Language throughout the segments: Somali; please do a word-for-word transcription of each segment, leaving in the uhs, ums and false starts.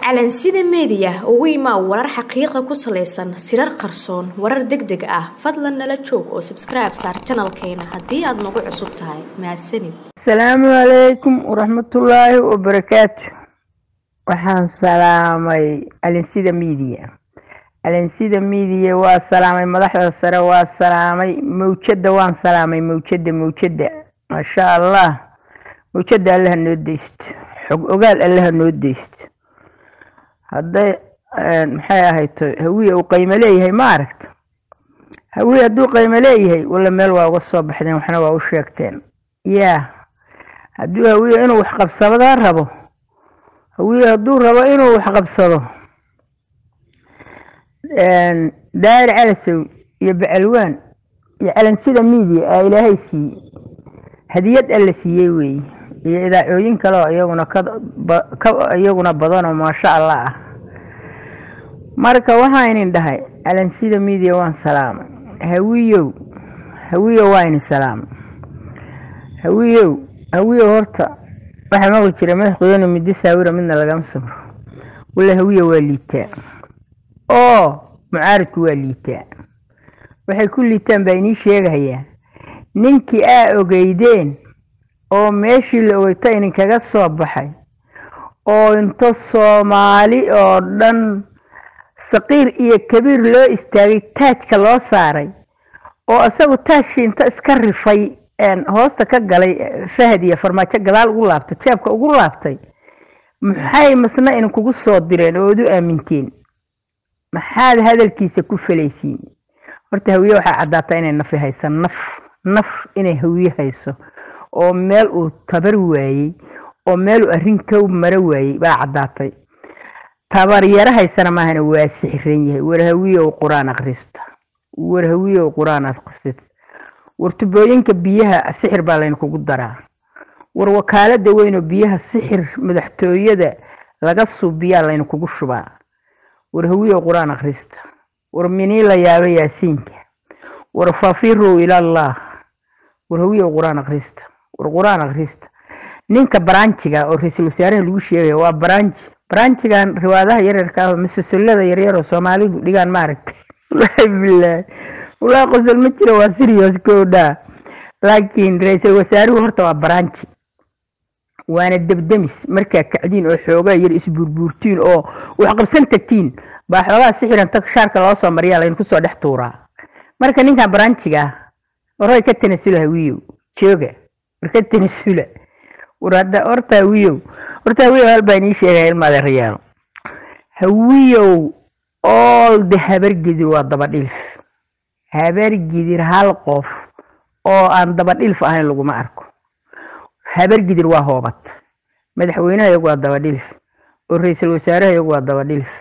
calansida media ugu imaa warar xaqiiqo ku saleysan sirar qarsoon warar degdeg ah fadlan nala joog oo subscribe saar channelkeena hadii aad nagu cusub tahay mahadsanid. Assalaamu alaykum warahmatullaahi wabarakaatuh. waxaan salaamay calansida media calansida media waa salaamay madaxda sare waa salaamay mawjada waan salaamay mawjada mawjada ma sha Allah mawjada Allah noo deesto xog ogaal Allah noo deesto hadday maxay ahayto hawiye uu qiimo leeyahay ma aragta hawiye haduu qiimo leeyahay wala meel waa uga soo baxdeen waxna waa u sheegteen yaa haduu hawiye inuu wax qabsado rabo hawiye haduu rabo inuu wax qabsado een daayir calasow iyo bacalwaan iyo calansida media ay ilaahay si hadiyad alla siiyay weey iyo idaacooyin kale oo iyaguna ka iyaguna badan oo ma sha Allah marka waxaan in dhahay calansida media waan salaam hawiyo hawiyo waan salaam hawiyo hawiyo horta waxa ma jira madaxweyne mid saawira midna laga samro wala hawiyo waa liitaa oo mucaaradku waa liitaa waxay ku liitaan bayni sheegayaan ninkii aa ogeydeen oo meeshii la ogtay in kaga soo baxay oo inta Soomaali oo dhan saqiir iyo kabiir loo istaagay taajka loo saaray oo asagu taashii inta iska rifay een hoosta ka galay Fahad iyo Farmajo gadaal ugu laabtay jeebka ugu laabtay maxay masna in kugu soo direen oo u aaminteen maxaad hadalkiisa ku faleysiin horta hawiye waxa cadaata inay naf haysan naf naf inay hawiye hayso oo meel uu tabar waayay oo meel uu arin ka mar waayay baa cadaatay tabar yara haysana ma ahna waa sixireen yahay war hawiye oo quraan aqrista war hawiye oo quraan aqrista war tubooyinka biyaha sixir baa leen kugu daraa war wakaalada weyn oo biyaha sixir madaxtooyada laga suubiyaa leen kugu shubaa war hawiye oo quraan aqrista war minii la yaabay yaasiinka war fafiru ila Allah war hawiye oo quraan aqrista war quraan aqrista ninka branchiga oo ra'iisul wasaaraha lagu sheegay waa branch branchigan riwaadaha yaryarka ah mas'uuliyada yaryar oo Soomaalidu dhigaan ma aragtay billaah wala qosol ma jiro waa serious kooda laakiin ra'iisul wasaaruhu horta waa branch waana dabdamis marka kacdiin oo xoogaa yar isburburtiin oo wax qabsan tagtiin baa xogaa sixiran tag shaarka loo soo mariyaa leen ku soo dhex tuuraa marka ninka branchiga waray ka tanasulahay wiiyo jooga marka tanasula warada orta wiiyo orta wiiyo hal baan ii sheegay ilmaada riyaal hawiyo all the habar gidir waa daba dhilf habar gidir hal qof oo aan daba dhilf ahayn lagu ma arko habar gidir waa hoobad madaxweynaha iyagu waa daba dhilf oo ra'iisul wasaaraha iyagu waa daba dhilf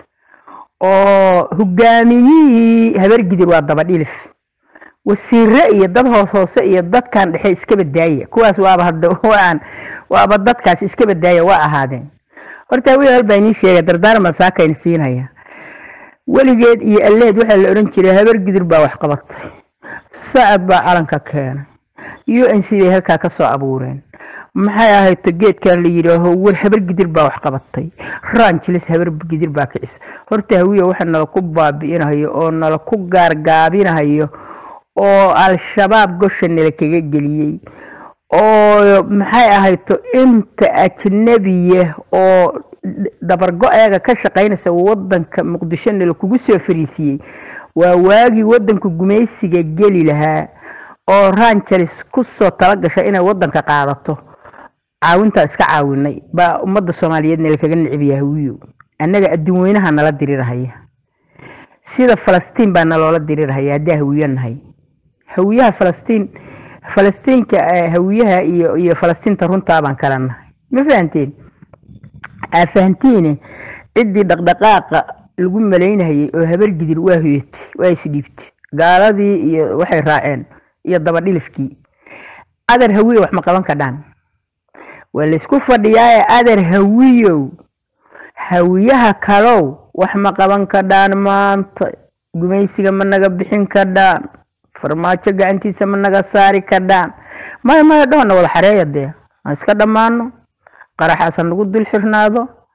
oo hogaamiyihii habar gidir waa daba dhilf wasiirra iyo dad hoos hoose iyo dadkan dhexe iska badaaya kuwaas waaba hadda waan waaba dadkaas iska badaaya waa ahaadeen horta wiil hal baan ii sheegay dardaar masaaka in siinaya waligeed iyo alleed waxa la oran jiray habar gidir baa wax qabatay saad baa calanka keenay iyo in sidii halka ka soo abuureen maxay ahayd geedkan la yiraahdo war habar gidir baa wax qabatay ranchilis habar gidir baa kicis horta hawiye waxa nala ku baabiinayo oo nala ku gaargaabinayo oo al-shabaab goshan la kaga geliyay oo maxay ahayd inta ajnabiye oo dabargo ayaga ka shaqeynaysa wadanka muqdisho la kugu soo fariisiyay waa waagi wadanka gumeysiga gali lahaa oo ranchilis ku soo tala gashay inay wadanka qaadato caawinta iska caawinay ba ummadda Soomaaliyeed la kaga nicbiyaa hawiyo annaga adduun weynaha nala dirirahaya sida Falastiin baa naloola dirirahaya hadaa hawiyanahay hawiyaha Falastiin Falastiinka hawiyaha iyo iyo Falastiinta runta baan kala nahay ma fahanteen afahantiin cidii dhaqdhaqaaqa lagu maleeynahay oo habar gidir waa hooyatay waa isdhiibtay gaaladii iyo waxay raaceen iyo daba dhilifkii adar hawiyo wax ma qaban ka dhan wala isku fadhiyaa adar hawiyo hawiyaha kalow wax ma qaban ka dhan maanta gumeysiga ma naga bixin ka dhan farmaajo gacantiisa ma naga saari ka dhan ma ma doona wala xareeyade iska dhamaano qaraxasan lagu dul xirnaado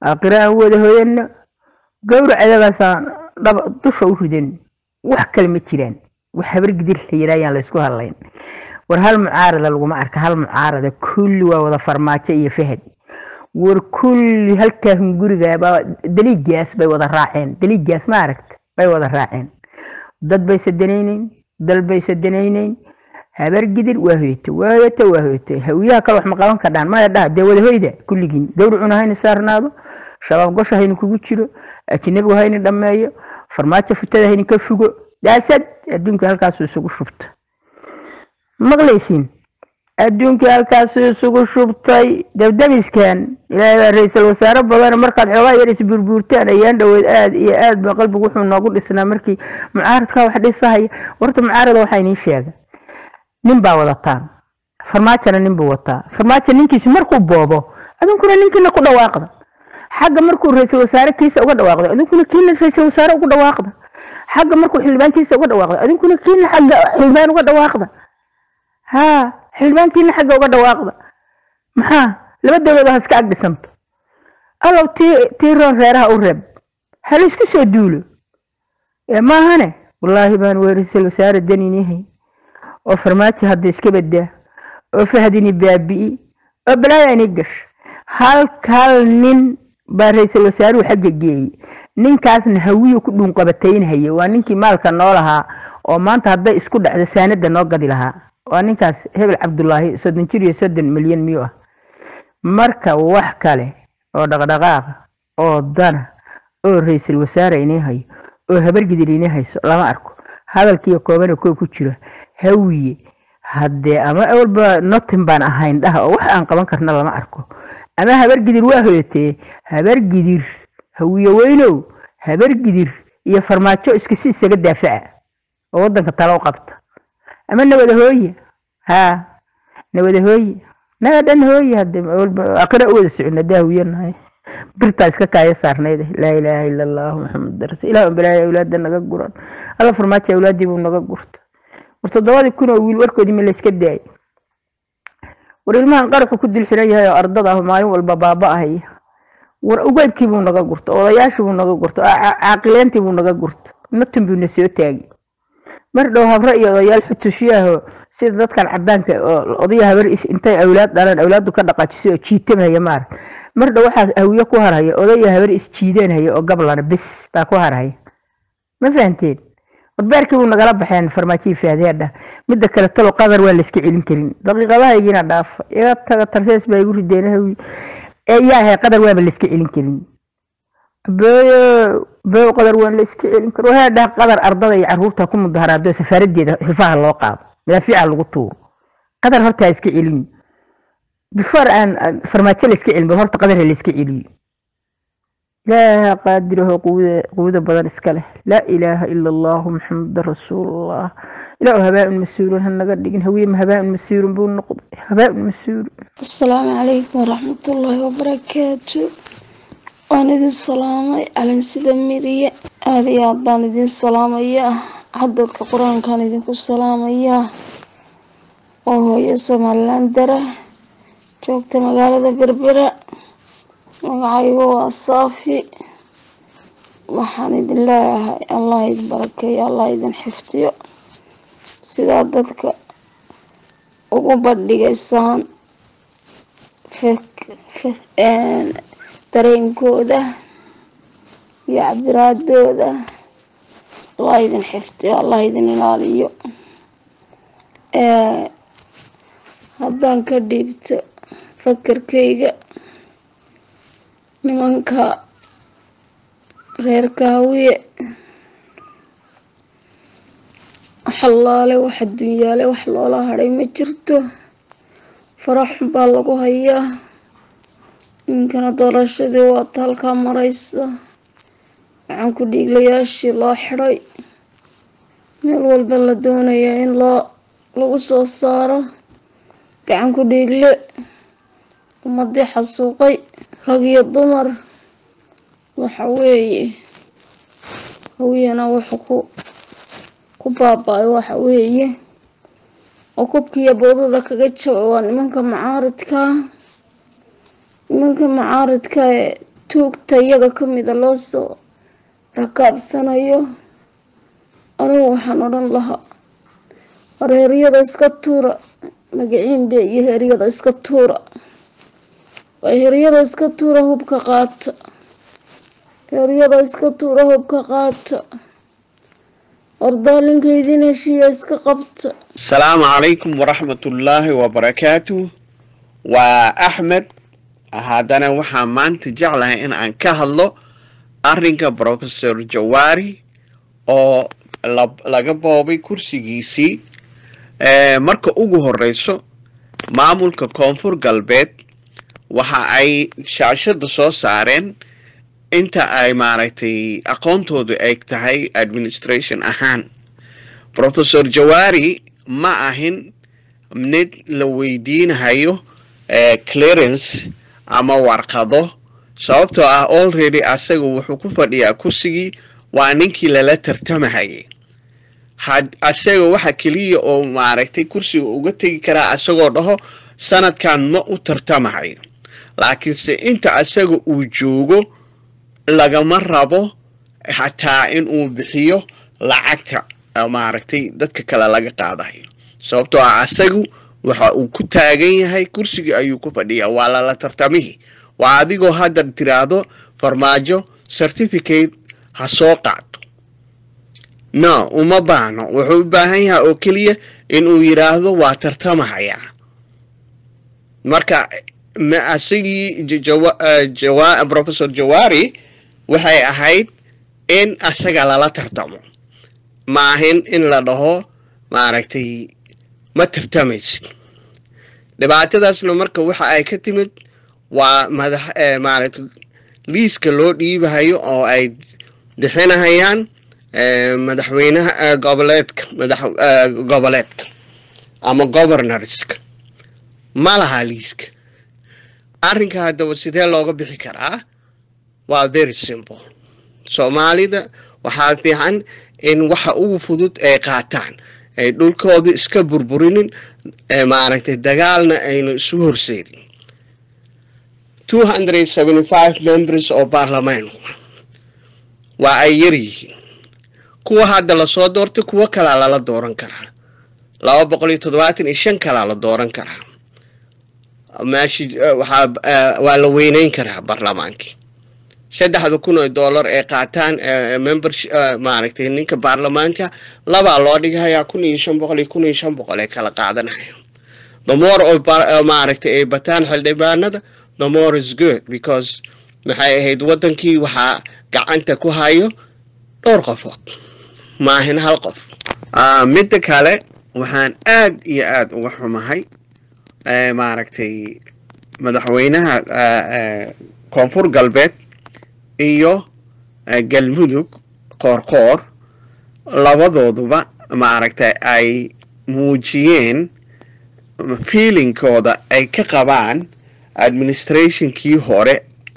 aqraan wada hooyana gowra adagaasaan dhab dusha u ridin wax kale ma jiraan wax habar gidir la yiraayaan la isku hadlayn war hal mucaarada lagu ma arka hal mucaarada kulli waa wada farmaajo iyo fahad war kulli halka guriga ba daliigaas bay wada raaceen daliigaas ma aragta bay wada raaceen dad bay sadanayeen dal bay sadanayeen habar gidir waa hooyto waa hooyto waa hooyto hawiyaha kale wax ma qaban karaan ma yadhaa de wada hooyda kulligiin gowracuna hayna saarnaado shabaab gosha hayna kugu jiro ajnabigu hayna dhameeyo farmaajo futada hayna ka fugo daasad adduunka halkaas isugu shubta maqlaysiin adduunka halkaas isugu shubtay dabdabiskan ilaahay ra'iisul wasaare badan markaad xogaa yar is burburtaan ayaan dhaweed aad iyo aad ba qalbigu wuxuu noogu dhisnaa markii mucaaradka wax dhisahay warta mucaarada waxa inii sheegay nin baa wadataan farmaajana nin buu wataa farmaajo ninkiisu markuu boobo adunkuna ninkiina ku dhawaaqda xagga markuu ra'iisul wasaare kiisa uga dhawaaqdo adunkuna kiina ra'iisul wasaare uga dhawaaqda xagga markuu xildhibaankiisa uga dhawaaqdo adunkuna kiina xagga xildhibaan uga dhawaaqda ها حلبانتين حاجة وقد واقضة محا لما الدولة هسك عقد سمت الله تي تيرون غيرها أورب هل إسكو سودولو يا ما هنا والله بان ورسل وسار الدنيا نهي وفرماتي هاد إسكو بده وفهديني بابي وبلا ينقش هل كال نين بارسل وسار وحق الجي نين كاس نهوي وكلهم قبتين هي ونينكي مالك نولها وما أنت هاد إسكو دعد ساند نوقد لها وانينكاس هبل عبد الله سدن جيري سدن مليون ميوه marka wax kale oo dhaqdhaqaaq oo dana oo ra'iisul wasaare inay hay oo habar gidir inay hayso lama arko hadalkii kooban oo ku jira hawiye hadee ama awalba notin baan ahayn dhaha oo wax aan qaban karna lama arko ama habar gidir waa hoytee habar gidir hawiye weyno habar gidir iyo farmaajo iska si isaga daafaca oo wadanka talo qabta ama nabada hooye ها نبدا هوي نبدا هوي هاد اقرا اول سعنا داويناي برتا اسكا كاي سارنيده لا اله الا الله محمد رسول الله بلا اولاد نغا غورن الله فرماجه اولادي بو نغا غورت ورت دوادي كنا ويل وركودي مل اسكا داي ورلمان قرق ku dil xirayahay ardada maayo walba baaba ahay war ugaadkii buu naga gurto odayaashu buu naga gurto aaqileenti buu naga gurto natin buu nasoo taagi mardhaw habra iyo odayaal xutushiyaha sida dadkan cadaanka odayaha habar intay awlaad dhalan awlaadu ka dhaqaajiso jiitamaya maar mardhaw waxa awiyo ku haraya odayaha habar is jiideenaya oo gablana bis baa ku haraya ma fahanteen warbaarkii uu nagala baxeen farmaajiye faadiyada midda kale talo qadar waa la iska celin karin daqiiqadaha igina dhaaf iga taga tarsees baa igu rideenahay ee yahay qadar waa la iska celin karin بيو بيو قدر وين لسك يمكن وهذا قدر أرضه يعرفها كم مظهرات دو سفارة جديدة رفاه الواقع لا في على القطور قدر هرتها لسك علم بفر أن فرماتش لسك علم بهرت قدر لسك علم لا قادره قوة قوة بدر اسكله لا إله إلا الله محمد رسول الله لا هباء مسير هالنقد لكن هوية هباء مسير بون نقض هباء مسير. السلام عليكم ورحمة الله وبركاته. وأنا دين السلام على سيدة ميريا هذه عضان دين السلام إياه حدد القرآن كان دين السلام إياه وهو يسمى اللاندرة جوكت مقالة بربرة وعيوه الصافي وحمد الله الله يبارك يا الله يدين حفتي سيداتك وقبض لقيسان فك فك dareenkooda iyo cabiraadooda allah idin xifdiyo allah idin ilaaliyo ee haddaan ka dhiibto fakarkayga nimanka reer kaawiye xalaale wax adduunyaale wax loola hadhay ma jirto farax baa lagu hayaa inkana doorashadii waa talka maraysa waxaan ku dhiiglayaashii loo xidhay meel walba la doonayaa in loo lagu soo saaro gacan ku dhiigle ummadii xasuuqay rag iyo dumar waxa weeye hawiyana wuxuu ku ku baaba'ay waxa weeye oo kubkiiyo boodada kaga jabay waa nimanka mucaaradka nimanka mucaaradka ee tuugta iyaga ka mida loo soo rakaabsanayo anigu waxaan odhan lahaa reeryada iska tuura magaciin be iyo heeryada iska tuura waa heeryada iska tuura hubka qaata heeryada iska tuura hubka qaata ordaalinka idin heshiiya iska qabta. Asalaamu calaykum waraxmatullaahi wabarakaatuh. waa Axmed. haddana waxaan maanta jeclahay in aan ka hadlo arrinka Professor Jawaari oo laga boobay kursigiisii. marka ugu horeyso maamulka koonfur galbeed waxa ay shaashada soo saareen inta ay maaragtay aqoontoodu ay tahay administration ahaan. Professor Jawaari ma ahin mid la weydiinayo clearance ama warqado sababtoo ah already asaga wuxuu ku fadhiyaa kursigii waa ninkii lala tartamahayay. had asaga waxa kaliya oo maaragtay kursiga uga tagi karaa asagoo dhaho sanadkan ma u tartamahayo laakiin se inta asaga uu joogo lagama rabo xataa in uu bixiyo lacagta maaragtay dadka kale laga qaadayo sababtoo ah asagu waxa uu ku taagan yahay kursiga ayuu ku fadhiyaa waa la tartamihi. waa adigoo hadda tiraado farmaajo certificate ha soo qaato no uma baahno wuxuu u baahan yahay oo kaliya inuu yiraahdo waa tartamahaya. marka ma asagii jawa Professor Jawaari waxay ahayd in asaga lala tartamo maahin in la dhaho maaragtay ma tartamaysid. dhibaatadaasna marka waxa ay ka timid waa madax maaragtay liiska loo dhiibahayo oo ay bixinahayaan madaxweynaha goboleedka madax goboleedka ama governorska ma laha liiska. arrinka haddaba sidee looga bixi karaa waa very simple. soomaalida waxaa fiican in waxa ugu fudud ay qaataan ay dhulkooda iska burburinin maaragtay dagaalna aynu isu horseedin. two hundred seventy-five members oo baarlamaan waa ay yar yihiin. kuwa hadda la soo doortay kuwa kale lala dooran karaa laba boqol iyo toddobaatan iyo shan kale la dooran karaa maashi waxa waa la weyneyn karaa baarlamaankii. saddexda kun oo dollar ee qaataan membership maaragtay ninka baarlamaanka laba loo dhigayaa kun iyo shan boqol iyo kun iyo shan boqol ee kala qaadanaya. the more oo maaragtay ay bataan xildhibaanada the more is good because maxay ahayd wadankii waxa gacanta ku hayo dhowr qofood maahin hal qof. midda kale waxaan aad iyo aad uga xumahay maaragtay madaxweynaha koonfur galbeed iyo galmudug qoorqoor labadooduba maaragtay ay muujiyeen feelingkooda ay ka qabaan administrationkii hore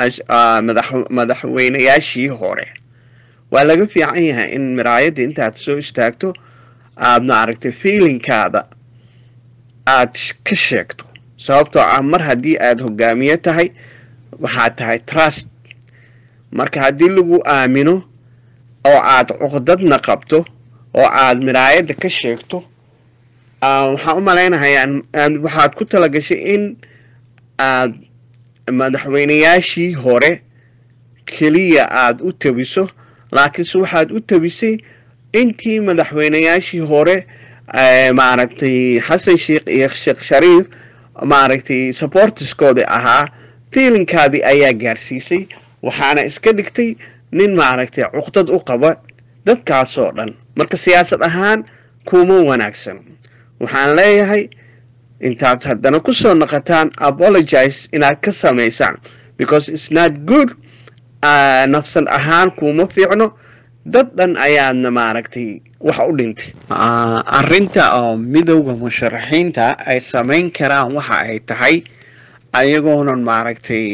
madaxweynayaashii hore. waa laga fiican yahay in miraayadda intaad soo istaagto aad maaragtay feelingkaada aad ka sheegto sababtoo ah mar haddii aad hogaamiye tahay waxaad tahay trust. marka haddii lagu aamino oo aad cuqdadna qabto oo aad miraayadda ka sheegto waxaan u malaynayaa waxaad ku talagashay in aad madaxweynayaashii hore keliya aad u tabiso laakiinse waxaad u tabisay intii madaxweynayaashii hore maaragtay xasan sheekh iyo sheekh shariif maaragtay supporterskooda ahaa feelingkaadii ayaa gaarsiisay waxaana iska dhigtay nin maaragtay cuqdad u qaba dadkaasoo dhan. marka siyaasad ahaan kuma wanaagsan. waxaan leeyahay intaad haddana ku soo noqotaan apologize inaad ka samaysaan because it's not good. nafsan ahaan kuma fiicno dad dhan ayaadna maaragtay wax u dhintay. arrinta oo midowga musharaxiinta ay samayn karaan waxa ay tahay ayagoonan maaragtay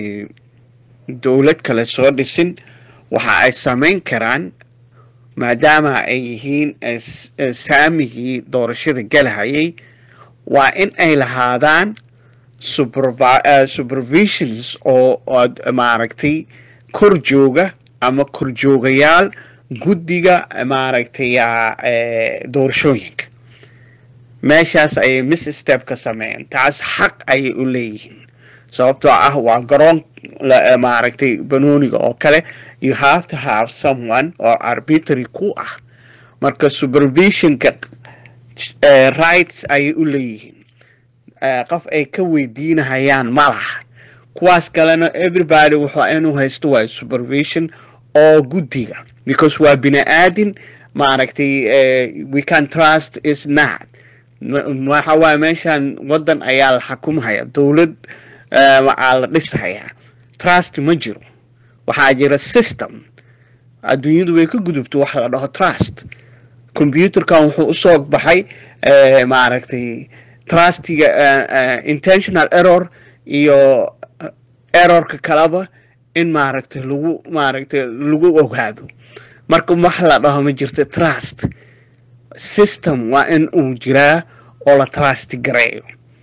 dowlad kale soo dhisin waxa ay samayn karaan maadaama ay yihiin saamigii doorashada galahayay waa in ay lahaadaan supervisions oo maaragtay kor jooga ama kor joogayaal guddiga maaragtay doorashooyinka meeshaas ay miss step ka sameeyeen taas xaq ay u leeyihiin sababtoo ah waa garoon maaragtay banooniga oo kale you have to have someone or arbitrary ku ah marka supervisionka uh, rights ay u leeyihiin uh, qof ay ka weydiinayaan malaha kuwaas kalena everybody wuxuu inuu haysto waa supervision oo guddiga because waa bini aadin maaragtay uh, we can trust is not waxa waa meeshan wadan ayaa la xukumaya dawlad waxaa la dhisaya trust ma jiro waxaa jira system adduunyadu way ka gudubto wax la dhaho trust computerkan wuxuu u soo baxay maaragtay trustiga intentional error iyo errorka kalaba in maaragtay lagu maaragtay lagu ogaado marka wax la dhaho ma jirto trust system waa in uu jiraa oo la trust gareeyo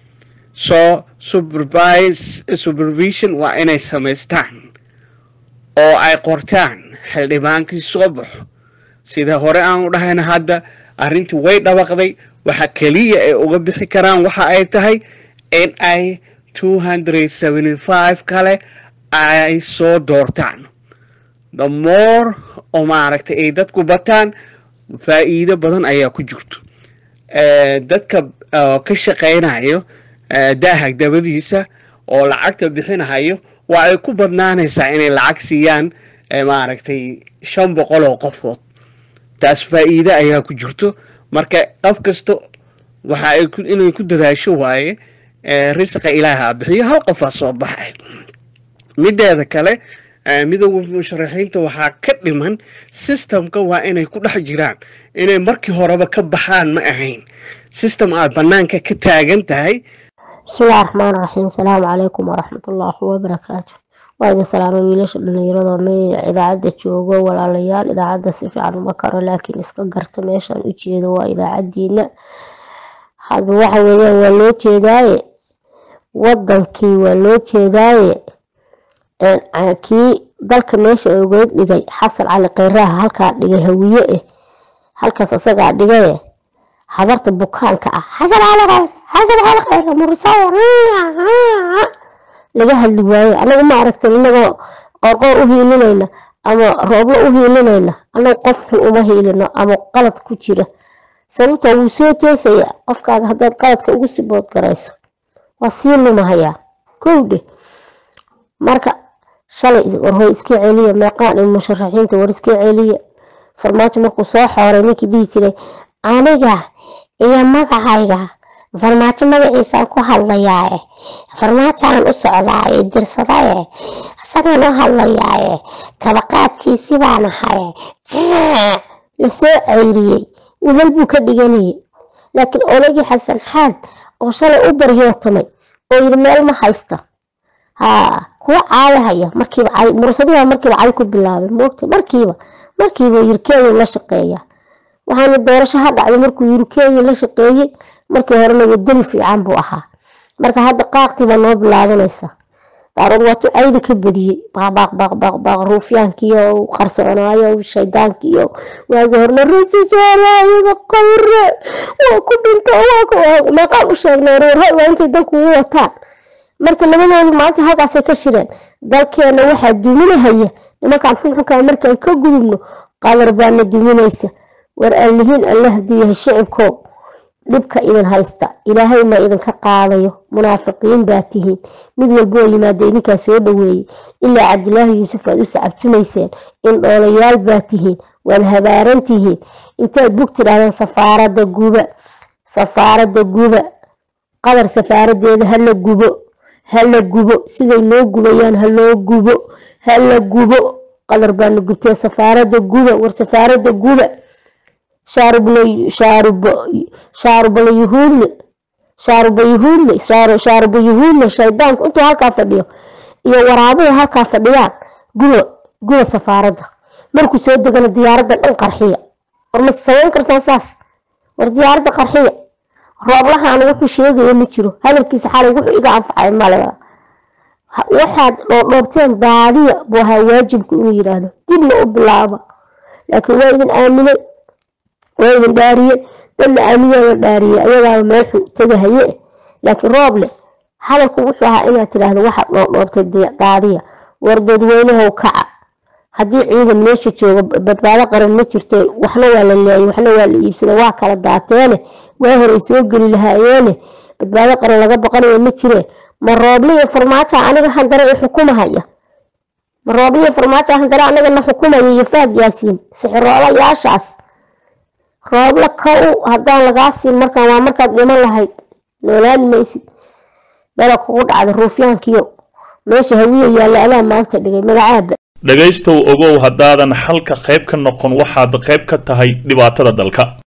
so supervise supervision waa inay samaystaan oo ay qortaan xildhibaankii soo baxo sida hore aan u dhahayna hadda arrintii way dhawaqday waxa kaliya ay uga bixi karaan waxa ay tahay in ay two hundred seventy-five kale ay soo doortaan the more oo maaragtay ay dadku bataan faa'iido badan ayaa ku jirto dadka ka shaqeynayo daahag dabadiisa oo lacagta bixinayo waa ay ku badnaanaysaa inay lacag siiyaan maaragtay shan boqol oo qofood taas faa'iido ayaa ku jirto marka qof kasta waxa ay inay ku dadaasho waaye risqa ilaaha bixiyo hal qof soo baxay mideeda kale midowga musharaxiinta waxaa ka dhiman systemka waa inay ku dhex jiraan inay markii horeba ka baxaan ma ahayn system aad banaanka ka taagan tahay bismillaahir rahmaanir rahiim assalaamu calaykum waraxmatullaahi wabarakaatuh waa salaamo wiilasha dhalinyarada mee idaacada joogo walaalayaal idaacada si fiican uma karo laakiin iska garto meeshan u jeedo waa idaacadiina hadba waxa weeyaan waa loo jeedaaye wadankii waa loo jeedaaye kii dalka meesha uga dhigay xasan cali qeyraha halka dhigay hawiye eh halkaas asaga dhigay habarta bukaanka ah xasan cali qeyr xasan cali qeyr mursada laga hadli waayo anagu ma aragtay inaga qorqor u hiilinayna ama rooblo u hiilinayna anagu qofku uma hiilino ama qalad ku jira sababtoo uu soo toosaya qofkaaga hadaad qaladka ugu sibood garayso waa sii lumahaya kowde marka shalay warhooy iska celiya meeqaan in musharaxiinta war iska celiya farmaajo markuu soo xooray ninkii dhihi jiray aniga iyo magacayga farmaajo magaciisa ku hadlayaa farmaajaan u socdaa dirsaday asagaan u hadlayaa kala qaadkiisii baan ahay la soo ceyriyay wehel buu ka dhiganayay laakiin olagi xasan xaad oo shalay u baryootay oo yiri meel ma haysta ها كوا عايهيا مركب عاي مرسدوا مركب عاي كل بالله موقت مركبة مركبة يركيه ولا شقية وهذا الدورش هذا على مركب يركيه ولا شقية مركب هرنا يدل في عام بوها مركب هذا قاقتي لما بالله ليس تعرض وقت عيد كبدي باق باق باق باق باق روفيان كيو وقرصونايا وشيدان كيو وهرنا الرئيس جاراي وقور وكل انت واكو ما قالوا شيء نور هاي وانت دك وطان marka labadoodu maanta halkaas ay ka shireen dalkeena waxa duminahaya nimankan xunxunka markaan ka gudubno qadar baana duminaysa war alihin allah diyaha shacabko dhibka idin haysta ilaahay ma idin ka qaadayo munaafiqiin baatihiin mid walbo yimaado idinka soo dhaweeyay ilaa cabdilaahi yuusuf aad u sacabtumayseen in dhoolayaal baatihiin wad habaarantihiin inta bugtiraadaan safaarada guuba safaarada guuba qadar safaaradeeda hala gubo هلا جوبو سيدي لو جوبيان هلا جوبو هلا جوبو قدر بان جبتي سفارة جوبا ورسفارة جوبا شارب لي شارب شارب اليهود شارب يهود شارب شارب يهود شيطان انتو هالكا فديو يا ورابو هالكا فديان جوبا جوبا سفارة مركو سو دغنا ديارada dhan qarxiya war ma sayn kartaa saas war diyaaradda qarxiya rooblaha aan wuxuu sheegay ma jiro hadalkiisa xalay wuxuu iga anfacay malaha waxaad dhoobteen baadiya buu ha waajibku inuu yiraahdo dibna u bilaaba laakiin waa idin aaminay waa idin dhaariyay dad la aaminay la dhaariyay ayagaa meel xun tagahaye laakiin rooble hadalku wuxuu ahaa inaad tiraahdo waxaad dhoobtay baadiya war dadweynaha kaca haddii ciidan meesha jooga badbaado qaran ma jirto waxna waa la leeyay waxna waa la iibsaday waa kala daateene waa hore soo gali lahaayeene badbaado qaran laga baqanayo ma jire ma rooble iyo farmaajo aniga handare ee xukuumahaya ma rooble iyo farmaajo handare aniga na xukuumaya iyo faad yaasiin sixiroobayaashaas rooble ka u haddaan lagaa siin markaan waa markaad dhiman lahayd noolaan maysid bala kugu dhacda ruufyaankiyo meesha hawiye yaalla adaa maanta dhigay magacaaba dhagaystow ogow haddaadan xalka qayb ka noqon waxaad qayb ka tahay dhibaatada dalka.